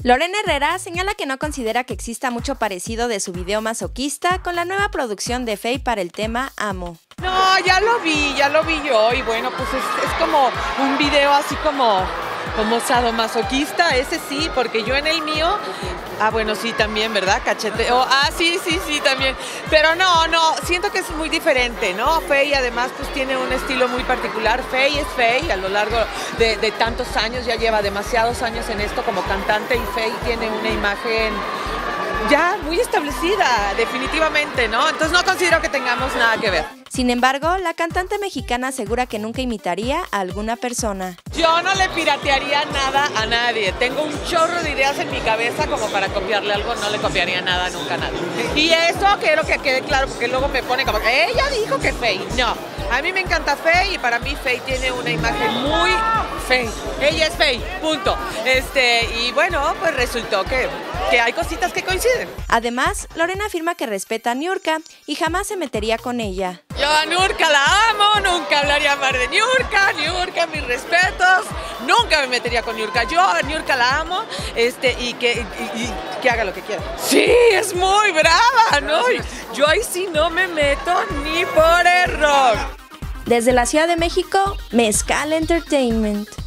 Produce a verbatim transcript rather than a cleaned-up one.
Lorena Herrera señala que no considera que exista mucho parecido de su video masoquista con la nueva producción de Feid para el tema Amo. No, ya lo vi, ya lo vi yo y bueno, pues es, es como un video así como, como sadomasoquista, ese sí, porque yo en el mío, ah bueno, sí también, ¿verdad? Cacheteo, ah sí, sí, sí también, pero no, no, siento que es muy diferente, ¿no? Feid además pues tiene un estilo muy particular, Feid es Feid a lo largo de, de tantos años, ya lleva demasiados años en esto como cantante y Feid tiene una imagen ya muy establecida, definitivamente, ¿no? Entonces no considero que tengamos nada que ver. Sin embargo, la cantante mexicana asegura que nunca imitaría a alguna persona. Yo no le piratearía nada a nadie. Tengo un chorro de ideas en mi cabeza como para copiarle algo, no le copiaría nada nunca a nadie. Y eso quiero que quede claro, porque luego me pone como que ella dijo que Feid. No, a mí me encanta Feid y para mí Feid tiene una imagen muy Feid. Ella es Feid, punto. Este, y bueno, pues resultó que, que hay cositas que coinciden. Además, Lorena afirma que respeta a Niurka y jamás se metería con ella. Yo a Niurka la amo, nunca hablaría mal de Niurka, Niurka, mis respetos, nunca me metería con Niurka. Yo a Niurka la amo este, y, que, y, y que haga lo que quiera. Sí, es muy brava, ¿no? Yo ahí sí no me meto ni por error. Desde la Ciudad de México, Mezcal Entertainment.